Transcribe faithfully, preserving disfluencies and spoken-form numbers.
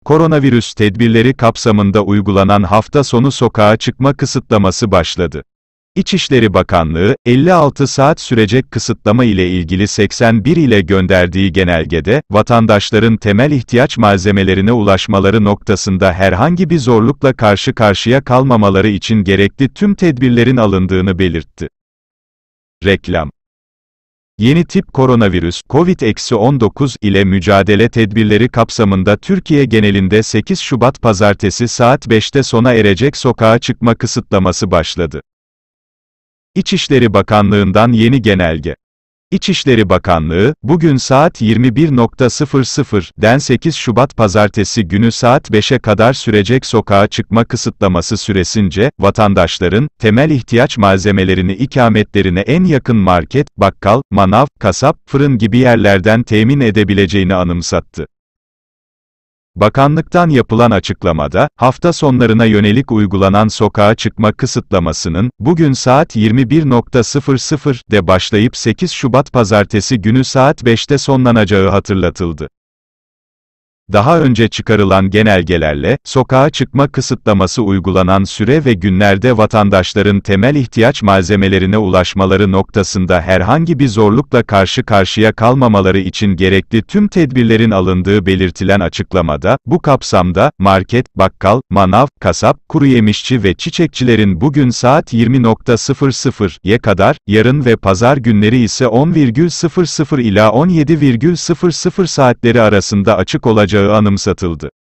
koronavirüs tedbirleri kapsamında uygulanan hafta sonu sokağa çıkma kısıtlaması başladı. İçişleri Bakanlığı, elli altı saat sürecek kısıtlama ile ilgili seksen bir ile gönderdiği genelgede, vatandaşların temel ihtiyaç malzemelerine ulaşmaları noktasında herhangi bir zorlukla karşı karşıya kalmamaları için gerekli tüm tedbirlerin alındığını belirtti. Reklam. Yeni tip koronavirüs, kovid on dokuz ile mücadele tedbirleri kapsamında Türkiye genelinde sekiz Şubat Pazartesi saat beşte sona erecek sokağa çıkma kısıtlaması başladı. İçişleri Bakanlığı'ndan yeni genelge. İçişleri Bakanlığı, bugün saat yirmi bir den sekiz Şubat Pazartesi günü saat beşe kadar sürecek sokağa çıkma kısıtlaması süresince, vatandaşların, temel ihtiyaç malzemelerini ikametlerine en yakın market, bakkal, manav, kasap, fırın gibi yerlerden temin edebileceğini anımsattı. Bakanlıktan yapılan açıklamada, hafta sonlarına yönelik uygulanan sokağa çıkma kısıtlamasının, bugün saat yirmi bir de başlayıp sekiz Şubat Pazartesi günü saat beşte sonlanacağı hatırlatıldı. Daha önce çıkarılan genelgelerle, sokağa çıkma kısıtlaması uygulanan süre ve günlerde vatandaşların temel ihtiyaç malzemelerine ulaşmaları noktasında herhangi bir zorlukla karşı karşıya kalmamaları için gerekli tüm tedbirlerin alındığı belirtilen açıklamada, bu kapsamda, market, bakkal, manav, kasap, kuruyemişçi ve çiçekçilerin bugün saat yirmiye kadar, yarın ve pazar günleri ise on ila on yedi saatleri arasında açık olacağı anımsatıldı.